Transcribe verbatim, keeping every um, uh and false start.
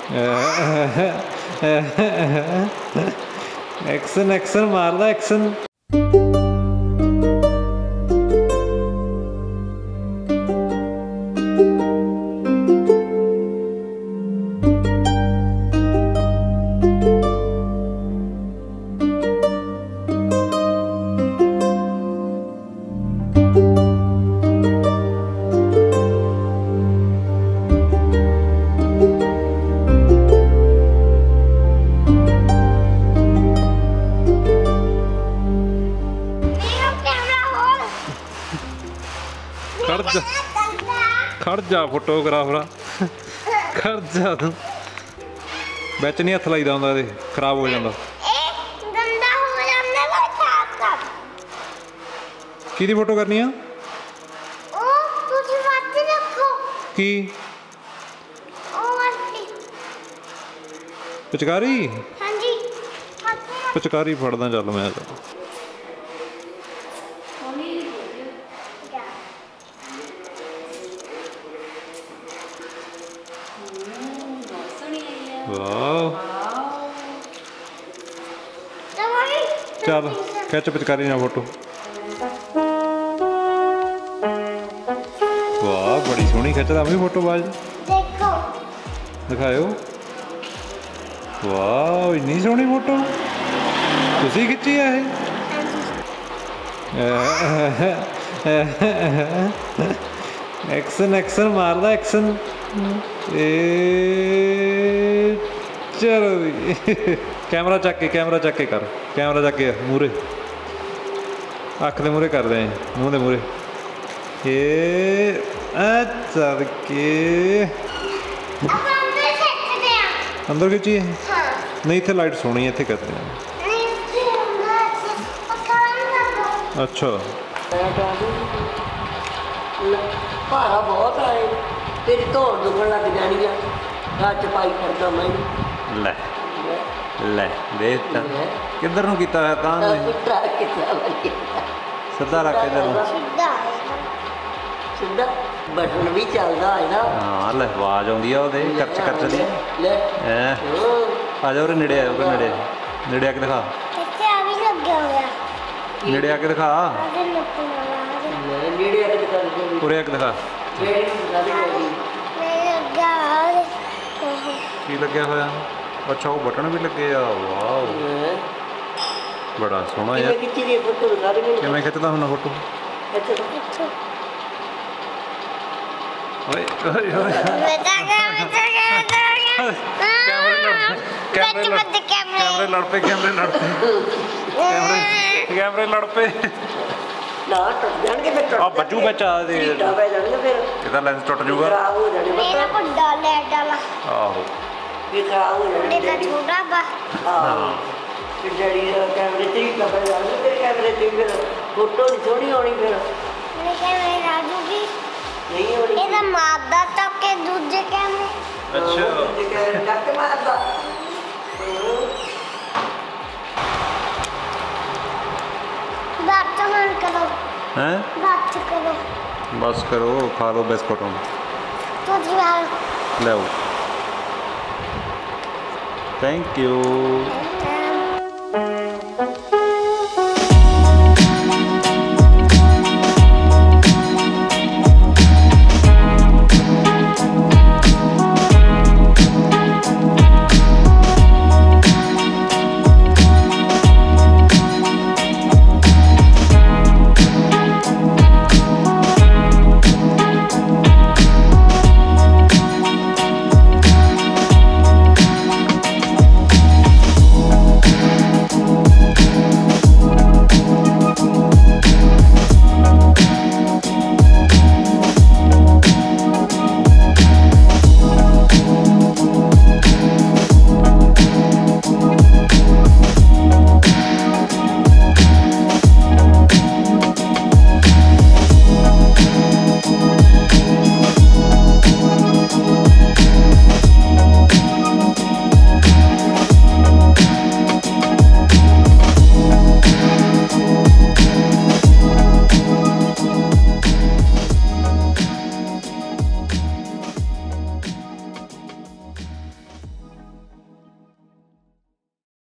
Action action मारदा action. खड़ जा खड़ जा फोटोग्राफर खड़ जा तू बिच नहीं हथ लाईदा हुंदा इहदे खराब हो जांदा किहदी फोटो करनी आ की पिचकारी पिचकारी फड़दा चल मैं चल खिच पिचकारी ना फोटो। वाह बड़ी सोहनी खिचदा मैं फोटो बाज देखो दिखाओ। वाह इन्नी सोहनी फोटो तुसी खिची है एक्शन एक्शन मारदा एक्शन। चलो कैमरा चक के कैमरा चक के कर कैमरा चक के मूहरे अख दे मूहरे कर दे मूँह दे मूहरे ये चल के अंदर खिंची है नहीं इतने लाइट सोनी है इतने करते हैं। अच्छा भारा बहुत आए तेरी धौड़ दुखन लग जानी है हाथ च पाई करदा मैं ले ले देख किधर नूं कीता है तां सीधा रख के इधर सीधा बटन भी चलदा है ना। हाँ ले आवाज आउंदी आ ओहदे करच करच दी ले आ जा उरे नेड़े आ उरे नेड़े नेड़े आके दिखा किथे आ भी लग गया होया नेड़े आके दिखा नेड़े आके दिखा उरे आके दिखा की लग्या होया। अच्छा वो बटन भी लगे आ वाह बड़ा सोहना यार किवें खिचदा हुंदा फोटो ओए ओए ओए कैमरे लड़ पे कैमरे लड़ पे कैमरे कैमरे लड़ पे ना टुट जाणगे फिर आ बच्चू विच आ दे पै जाणगे फिर ਇਹਦਾ ਲੈਂਸ ਟੁੱਟ ਜਾਊਗਾ खराब हो जाने मेरा बड़ा लेट वाला आहो ये खराब हो जाने मेरा छोटा बा हां फिर जड़ी कैमरे ते ही पै जाणगे तेरे कैमरे ते फिर फोटो नहीं थोड़ी होनी फिर मेरे कैमरे राजू भी नहीं होनी ਇਹਦਾ ਮਾਰਦਾ ਤਾਂ ਕਿ ਦੂਜੇ ਕੈਮਰੇ अच्छा ते कैमरे टक मारदा बात तो मन करो हैं बात करो बस करो खा लो बिस्कुट तो जी ले थैंक यू।